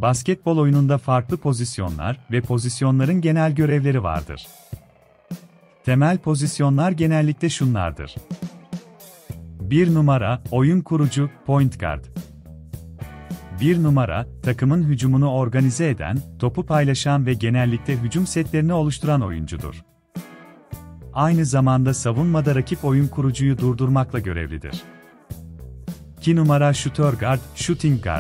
Basketbol oyununda farklı pozisyonlar ve pozisyonların genel görevleri vardır. Temel pozisyonlar genellikle şunlardır. 1 numara, oyun kurucu, point guard. 1 numara, takımın hücumunu organize eden, topu paylaşan ve genellikle hücum setlerini oluşturan oyuncudur. Aynı zamanda savunmada rakip oyun kurucuyu durdurmakla görevlidir. 2 numara, şutör guard, shooting guard.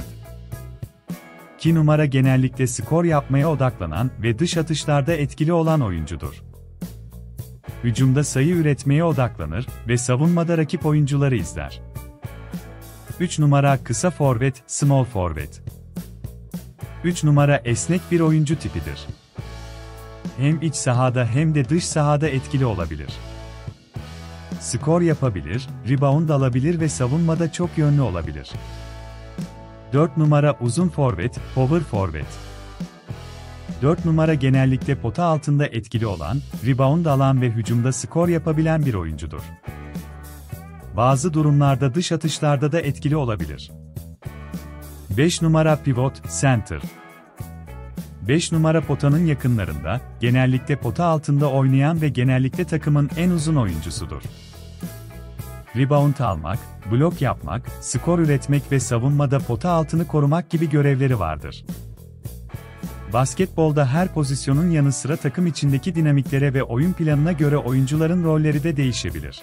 2 numara genellikle skor yapmaya odaklanan ve dış atışlarda etkili olan oyuncudur. Hücumda sayı üretmeye odaklanır ve savunmada rakip oyuncuları izler. 3 numara, kısa forvet, small forvet. 3 numara esnek bir oyuncu tipidir. Hem iç sahada hem de dış sahada etkili olabilir. Skor yapabilir, rebound alabilir ve savunmada çok yönlü olabilir. 4 numara, uzun forvet, power forvet. 4 numara genellikle pota altında etkili olan, rebound alan ve hücumda skor yapabilen bir oyuncudur. Bazı durumlarda dış atışlarda da etkili olabilir. 5 numara, pivot, center. 5 numara potanın yakınlarında, genellikle pota altında oynayan ve genellikle takımın en uzun oyuncusudur. Rebound almak, blok yapmak, skor üretmek ve savunmada pota altını korumak gibi görevleri vardır. Basketbolda her pozisyonun yanı sıra takım içindeki dinamiklere ve oyun planına göre oyuncuların rolleri de değişebilir.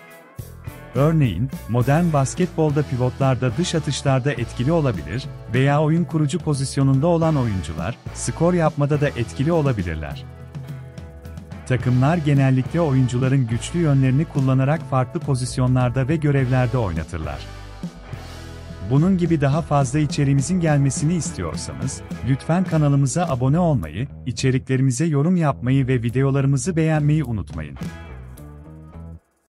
Örneğin, modern basketbolda pivotlarda dış atışlarda etkili olabilir veya oyun kurucu pozisyonunda olan oyuncular, skor yapmada da etkili olabilirler. Takımlar genellikle oyuncuların güçlü yönlerini kullanarak farklı pozisyonlarda ve görevlerde oynatırlar. Bunun gibi daha fazla içeriğimizin gelmesini istiyorsanız, lütfen kanalımıza abone olmayı, içeriklerimize yorum yapmayı ve videolarımızı beğenmeyi unutmayın.